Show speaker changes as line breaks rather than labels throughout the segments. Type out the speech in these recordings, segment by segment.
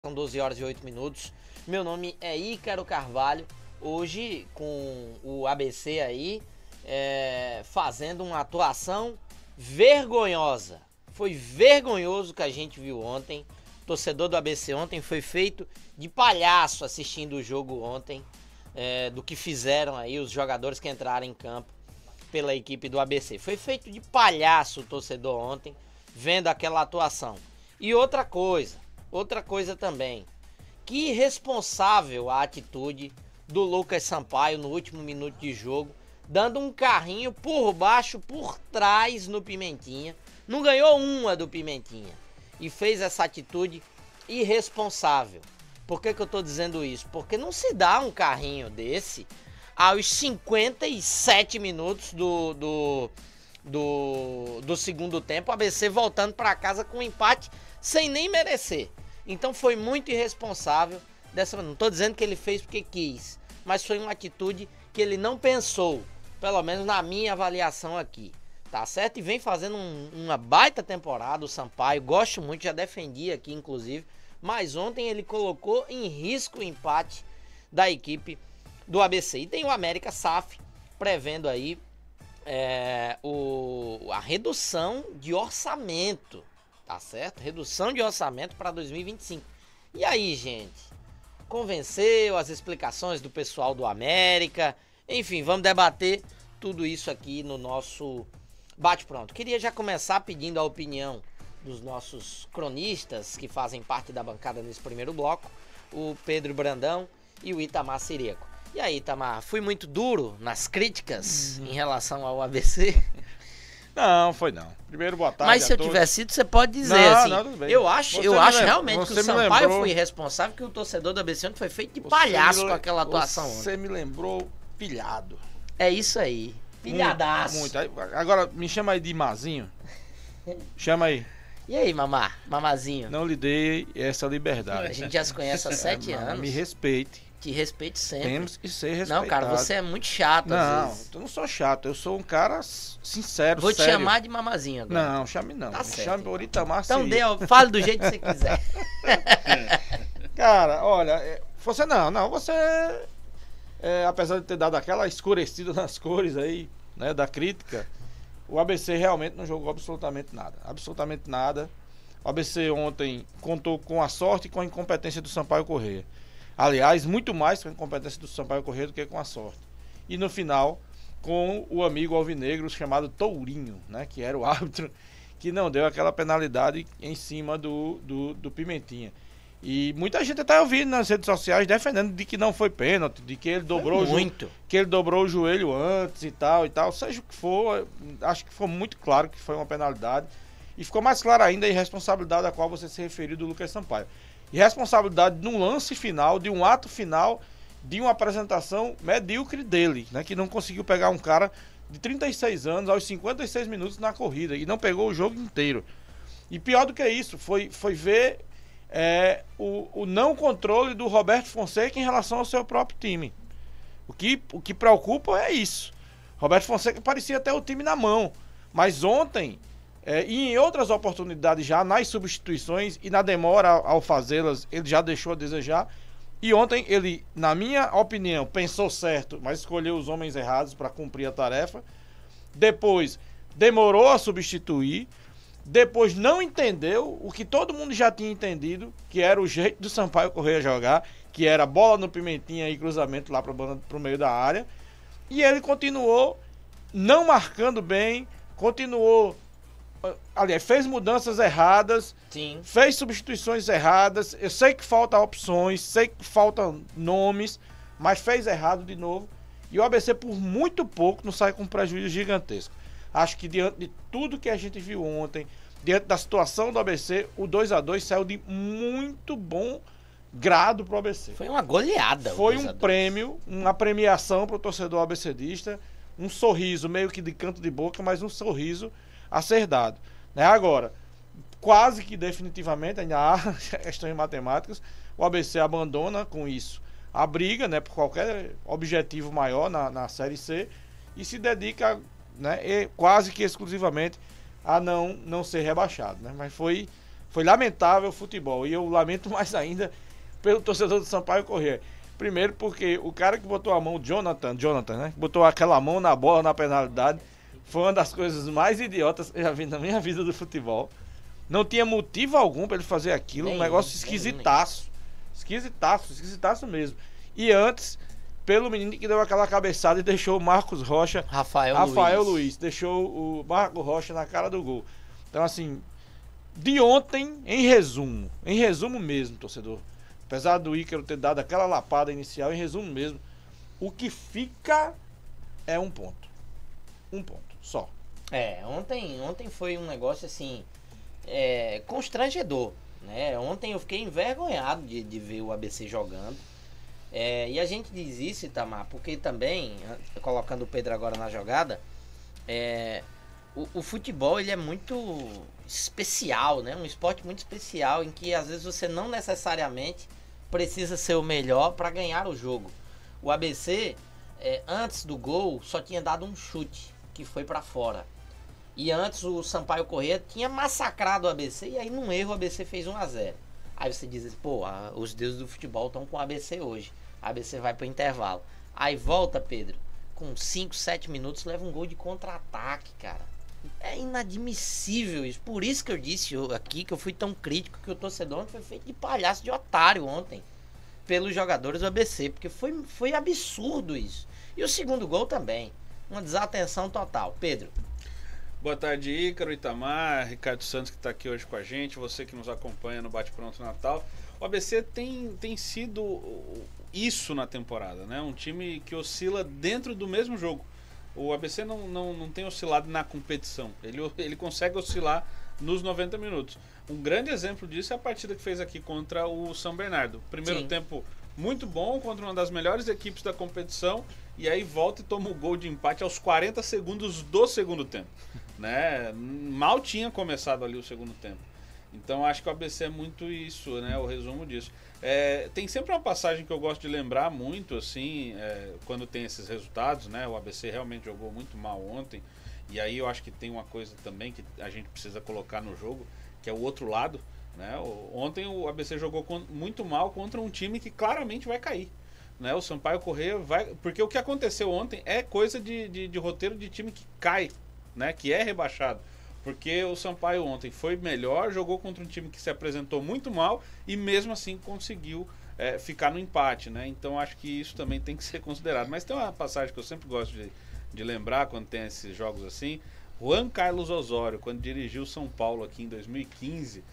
São 12 horas e 8 minutos. Meu nome é Ícaro Carvalho. Hoje com o ABC aí fazendo uma atuação vergonhosa. Foi vergonhoso o que a gente viu ontem. O torcedor do ABC ontem foi feito de palhaço assistindo o jogo ontem. Do que fizeram aí os jogadores que entraram em campo pela equipe do ABC. Foi feito de palhaço o torcedor ontem vendo aquela atuação. E outra coisa também, que irresponsável a atitude do Lucas Sampaio no último minuto de jogo, dando um carrinho por baixo, por trás no Pimentinha, não ganhou uma do Pimentinha e fez essa atitude irresponsável. Por que eu tô dizendo isso? Porque não se dá um carrinho desse aos 57 minutos do segundo tempo, o ABC voltando para casa com um empate sem nem merecer. Então foi muito irresponsável dessa. Não estou dizendo que ele fez porque quis, mas foi uma atitude que ele não pensou, pelo menos na minha avaliação aqui, tá certo? E vem fazendo uma baita temporada o Sampaio, gosto muito, já defendi aqui inclusive, mas ontem ele colocou em risco o empate da equipe do ABC. E tem o América SAF prevendo aí a redução de orçamento, tá certo? Redução de orçamento para 2025. E aí, gente? Convenceu as explicações do pessoal do América? Enfim, vamos debater tudo isso aqui no nosso bate-pronto. Queria já começar pedindo a opinião dos nossos cronistas que fazem parte da bancada nesse primeiro bloco, o Pedro Brandão e o Itamar Siriaco. E aí, Itamar, fui muito duro nas críticas em relação ao ABC?
Não, foi não. Primeiro, boa tarde.
Mas se eu tivesse sido, você pode dizer
não, tudo bem.
Eu acho realmente que o Sampaio foi irresponsável, que o torcedor do ABC ontem foi feito de palhaço com aquela atuação ontem.
Você me lembrou pilhado.
É isso aí. Pilhadaço.
Muito. Agora, me chama aí de Mazinho. Chama aí.
E aí, mamazinho?
Não lhe dei essa liberdade.
A gente já se conhece há 7 anos.
Me respeite.
Te respeite sempre.
Temos que ser respeitados.
Não, cara, você é muito chato às vezes.
Não, eu não sou chato. Eu sou um cara sincero,
Vou
sério.
te chamar de mamazinho agora.
Não, chame não.
Tá
Me
certo,
chame por Itamar
Então
Siriaco.
fale do jeito que você quiser.
Cara, olha, você apesar de ter dado aquela escurecida nas cores aí, né, da crítica, o ABC realmente não jogou absolutamente nada. Absolutamente nada. O ABC ontem contou com a sorte e com a incompetência do Sampaio Corrêa. Aliás, muito mais com a incompetência do Sampaio Corrêa do que com a sorte. E no final, com o amigo alvinegro chamado Tourinho, né, que era o árbitro, que não deu aquela penalidade em cima do Pimentinha. E muita gente até ouvindo nas redes sociais defendendo de que não foi pênalti, de que ele dobrou o joelho antes e tal. Seja o que for, acho que foi muito claro que foi uma penalidade. E ficou mais claro ainda a irresponsabilidade a qual você se referiu do Lucas Sampaio. Irresponsabilidade num lance final, de um ato final, de uma apresentação medíocre dele, né? Que não conseguiu pegar um cara de 36 anos aos 56 minutos na corrida e não pegou o jogo inteiro. E pior do que isso, foi ver o não controle do Roberto Fonseca em relação ao seu próprio time. O que preocupa é isso. Roberto Fonseca parecia ter o time na mão, mas ontem... e em outras oportunidades já, nas substituições e na demora ao fazê-las, ele já deixou a desejar. E ontem ele, na minha opinião, pensou certo, mas escolheu os homens errados para cumprir a tarefa. Depois, demorou a substituir. Depois, não entendeu o que todo mundo já tinha entendido, que era o jeito do Sampaio Corrêa jogar, que era bola no Pimentinha e cruzamento lá para o meio da área. E ele continuou não marcando bem, continuou... Aliás, fez mudanças erradas.
Sim. Fez
substituições erradas. Eu sei que faltam opções, sei que faltam nomes, mas fez errado de novo. E o ABC, por muito pouco, não sai com um prejuízo gigantesco. Acho que diante de tudo que a gente viu ontem, diante da situação do ABC, o 2-2 saiu de muito bom grado pro ABC.
Foi uma goleada.
Foi um prêmio, uma premiação pro torcedor abecedista. Um sorriso meio que de canto de boca, mas um sorriso a ser dado, né? Agora, quase que definitivamente, ainda há questões matemáticas, o ABC abandona com isso a briga, né, por qualquer objetivo maior na Série C e se dedica, né, quase que exclusivamente a não ser rebaixado, né? Mas foi Foi lamentável o futebol. E eu lamento mais ainda pelo torcedor do Sampaio Corrêa. Primeiro porque o cara que botou a mão, Jonathan, né? Botou aquela mão na bola, na penalidade. Foi uma das coisas mais idiotas que eu já vi na minha vida do futebol. Não tinha motivo algum pra ele fazer aquilo. Um negócio esquisitaço. Esquisitaço mesmo. E antes, pelo menino que deu aquela cabeçada e deixou o Marcos Rocha... Rafael Luiz. Deixou o Marcos Rocha na cara do gol. Então, assim, de ontem, em resumo mesmo, torcedor. Apesar do Ícaro ter dado aquela lapada inicial, em resumo mesmo, o que fica é um ponto. Um ponto, só.
Ontem foi um negócio, assim, constrangedor, né? Ontem eu fiquei envergonhado de ver o ABC jogando. E a gente diz isso, Itamar, porque também, colocando o Pedro agora na jogada, o futebol ele é muito especial, né? Um esporte muito especial, em que às vezes você não necessariamente precisa ser o melhor para ganhar o jogo. O ABC, antes do gol, só tinha dado um chute, que foi para fora. E antes o Sampaio Corrêa tinha massacrado o ABC, e aí num erro o ABC fez 1-0. Aí você diz, pô, os deuses do futebol estão com o ABC hoje. A ABC vai pro intervalo. Aí volta, Pedro, com 5, 7 minutos, leva um gol de contra-ataque, cara. É inadmissível isso. Por isso que eu disse aqui que eu fui tão crítico, que o torcedor ontem foi feito de palhaço, de otário ontem, pelos jogadores do ABC, porque foi absurdo isso. E o segundo gol também, uma desatenção total. Pedro.
Boa tarde, Ícaro, Itamar, Ricardo Santos, que está aqui hoje com a gente, você que nos acompanha no Bate Pronto Natal. O ABC tem sido isso na temporada, né? Um time que oscila dentro do mesmo jogo. O ABC não tem oscilado na competição, ele consegue oscilar nos 90 minutos. Um grande exemplo disso é a partida que fez aqui contra o São Bernardo. Primeiro tempo muito bom, contra uma das melhores equipes da competição, e aí volta e toma o gol de empate aos 40 segundos do segundo tempo, né? Mal tinha começado ali o segundo tempo. Então acho que o ABC é muito isso, né? O resumo disso. Tem sempre uma passagem que eu gosto de lembrar muito, assim, quando tem esses resultados, né? O ABC realmente jogou muito mal ontem, e aí eu acho que tem uma coisa também que a gente precisa colocar no jogo, que é o outro lado, né? Ontem o ABC jogou muito mal contra um time que claramente vai cair, né? O Sampaio Corrêa vai... Porque o que aconteceu ontem é coisa de roteiro de time que cai, né? Que é rebaixado. Porque o Sampaio ontem foi melhor, jogou contra um time que se apresentou muito mal e mesmo assim conseguiu ficar no empate, né? Então acho que isso também tem que ser considerado. Mas tem uma passagem que eu sempre gosto de lembrar quando tem esses jogos assim. Juan Carlos Osório, quando dirigiu o São Paulo aqui em 2015,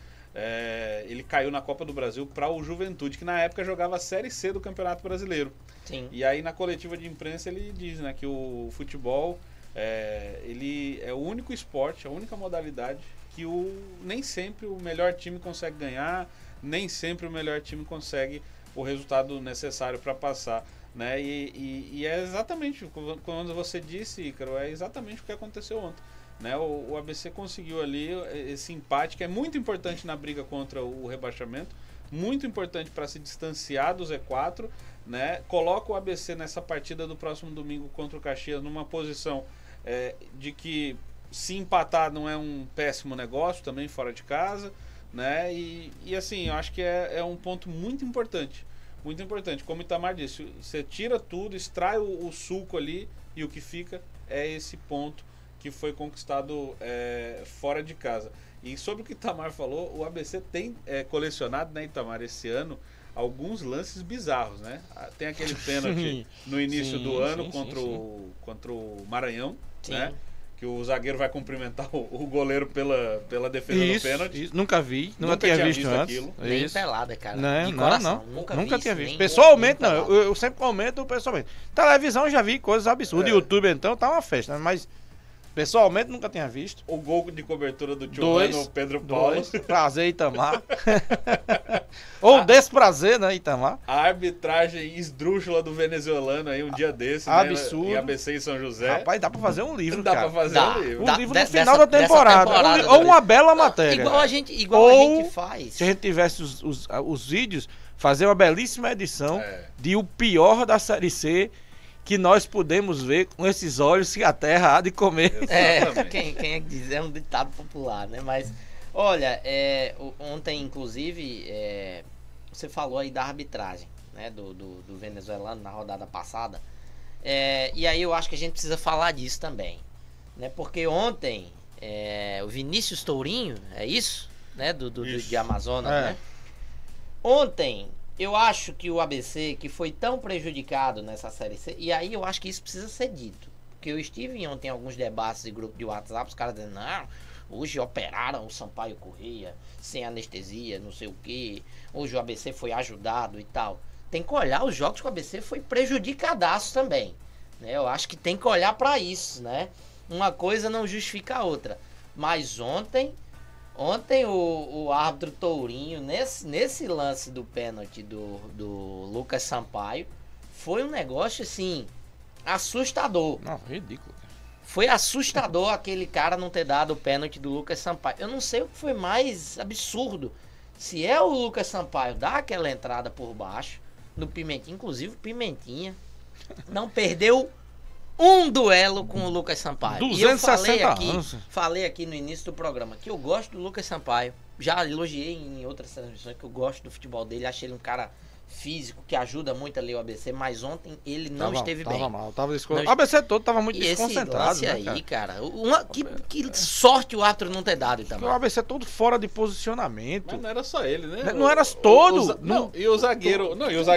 ele caiu na Copa do Brasil para o Juventude, que na época jogava a Série C do Campeonato Brasileiro.
Sim.
E aí na coletiva de imprensa ele diz, né, que o futebol... ele é o único esporte, a única modalidade que nem sempre o melhor time consegue ganhar, nem sempre o melhor time consegue o resultado necessário para passar, né? E é exatamente, quando você disse, Ícaro, é exatamente o que aconteceu ontem, né? O ABC conseguiu ali esse empate, que é muito importante na briga contra o rebaixamento, muito importante para se distanciar do Z4, né? Coloca o ABC nessa partida do próximo domingo contra o Caxias numa posição de que se empatar não é um péssimo negócio, também fora de casa, né? E assim, eu acho que é um ponto muito importante, como o Itamar disse, você tira tudo, extrai o suco ali, e o que fica é esse ponto que foi conquistado fora de casa. E sobre o que o Itamar falou, o ABC tem colecionado, né, Itamar, esse ano, alguns lances bizarros, né? Tem aquele pênalti no início do ano contra o Maranhão, né? Que o zagueiro vai cumprimentar o goleiro pela defesa do pênalti.
Isso, nunca tinha visto antes.
Aquilo. Nem pelada, cara.
Não. Nunca tinha visto. Pessoalmente, não. Eu sempre comento pessoalmente. Televisão já vi coisas absurdas. YouTube, então, tá uma festa, né? Mas pessoalmente nunca tinha visto.
O gol de cobertura do Giovanni Pedro Paulo.
Prazer, Itamar. Ou desprazer, né, Itamar?
A arbitragem esdrúxula do venezuelano aí um dia desse,
absurdo,
né, em ABC e São José.
Rapaz, dá pra fazer um livro,
dá
cara.
Pra fazer um livro.
Um livro no final da temporada. Ou uma bela matéria.
Igual a gente faz.
Se a gente tivesse os vídeos, fazer uma belíssima edição de o pior da Série C, que nós podemos ver com esses olhos que a terra há de comer.
Quem é que diz? É um ditado popular, né? Mas Olha, ontem, inclusive, você falou aí da arbitragem, né, do venezuelano na rodada passada. E aí eu acho que a gente precisa falar disso também, né? Porque ontem o Vinícius Tourinho, é isso? Né? De Amazonas, né? Ontem, eu acho que o ABC, que foi tão prejudicado nessa Série C, e aí eu acho que isso precisa ser dito. Porque eu estive ontem em alguns debates de grupo de WhatsApp, os caras dizendo, não, hoje operaram o Sampaio Corrêa sem anestesia, não sei o que. Hoje o ABC foi ajudado e tal. Tem que olhar os jogos que o ABC foi prejudicadaço também, né? Eu acho que tem que olhar para isso, né? Uma coisa não justifica a outra. Mas ontem o árbitro Tourinho, nesse lance do pênalti do Lucas Sampaio, foi um negócio assim, assustador.
Não, ridículo.
Foi assustador aquele cara não ter dado o pênalti do Lucas Sampaio. Eu não sei o que foi mais absurdo. Se é o Lucas Sampaio dar aquela entrada por baixo, no Pimentinha, inclusive o Pimentinha não perdeu um duelo com o Lucas Sampaio.
260
e eu
anos.
falei aqui no início do programa que eu gosto do Lucas Sampaio. Já elogiei em outras transmissões que eu gosto do futebol dele. Achei ele um cara físico que ajuda muito ali o ABC, mas ontem ele não esteve bem.
Tava mal, tava desconcentrado. O ABC todo tava muito desconcentrado.
Esse lance aí, cara. Que sorte o árbitro não ter dado, Itamar.
O ABC todo fora de posicionamento.
Mas não era só ele, né?
Não era todo.
E o zagueiro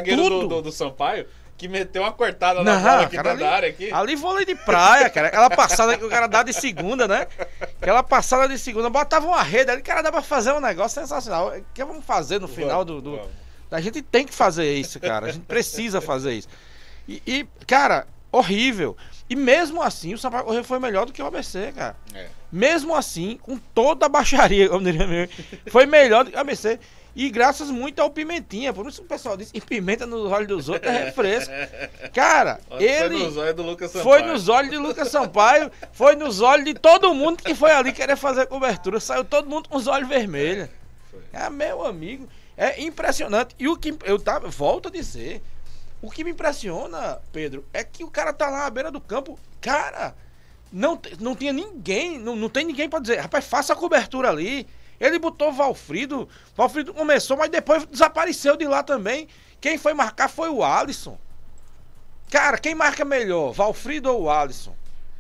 do Sampaio, que meteu uma cortada na bola aqui dentro da área aqui.
Ali vôlei de praia, cara. Aquela passada que o cara dá de segunda, né? Aquela passada de segunda, botava uma rede ali, cara, dá pra fazer um negócio sensacional. O que vamos fazer no final A gente tem que fazer isso, cara. A gente precisa fazer isso. E cara, horrível. E mesmo assim, o Sampaio Corrêa foi melhor do que o ABC, cara. Mesmo assim, com toda a baixaria, como diria meu, foi melhor do que o ABC. E graças muito ao Pimentinha. Por isso o pessoal disse que pimenta nos olhos dos outros é refresco. Cara, ele
foi nos olhos do Lucas Sampaio.
Foi nos olhos de Lucas Sampaio. Foi nos olhos de todo mundo que foi ali querer fazer cobertura. Saiu todo mundo com os olhos vermelhos. Meu amigo. É impressionante. E o que volto a dizer, o que me impressiona, Pedro, é que o cara tá lá à beira do campo. Cara, não tinha ninguém, não tem ninguém pra dizer, rapaz, faça a cobertura ali. Ele botou o Valfrido começou, mas depois desapareceu de lá também. Quem foi marcar foi o Alisson. Cara, quem marca melhor, Valfrido ou o Alisson?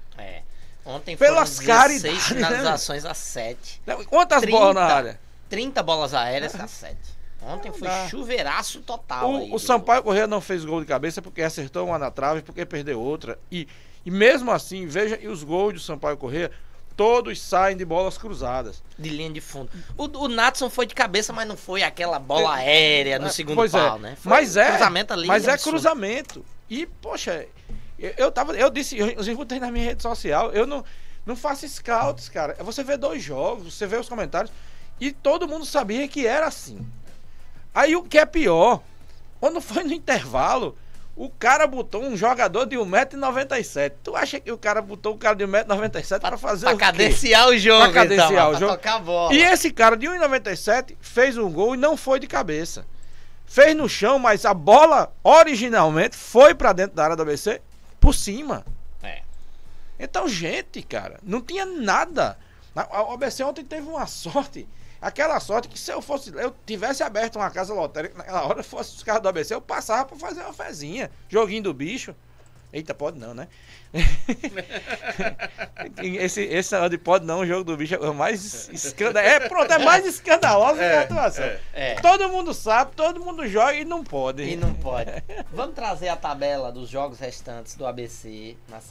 Ontem
pelas
foram 16 finalizações a 7.
Quantas bolas na área?
30 bolas aéreas a 7. Ontem foi chuveiraço total.
O Sampaio Corrêa não fez gol de cabeça porque acertou uma na trave, porque perdeu outra. E mesmo assim, veja, e os gols do Sampaio Corrêa, todos saem de bolas cruzadas.
De linha de fundo. O Natson foi de cabeça, mas não foi aquela bola aérea no segundo pau, né? Foi cruzamento ali.
Mas cruzamento. E, poxa, eu disse, eu botei na minha rede social, eu não faço scouts, cara. Você vê 2 jogos, você vê os comentários, e todo mundo sabia que era assim. Aí o que é pior, quando foi no intervalo, o cara botou um jogador de 1,97 m. Tu acha que o cara botou um cara de 1,97 m pra fazer o quê?
Pra cadenciar o jogo,
pra cadenciar o jogo.
Tocar a bola.
E esse cara de 1,97 m fez um gol e não foi de cabeça. Fez no chão, mas a bola originalmente foi pra dentro da área do ABC por cima. Então, gente, cara, não tinha nada. O ABC ontem teve uma sorte. Aquela sorte que se eu tivesse aberto uma casa lotérica naquela hora, fosse os caras do ABC, eu passava pra fazer uma fezinha. Joguinho do bicho. Eita, pode não, né? esse de pode não, o jogo do bicho é mais escandaloso. Pronto, é mais escandaloso que a atuação. Todo mundo sabe, todo mundo joga e não pode.
Vamos trazer a tabela dos jogos restantes do ABC na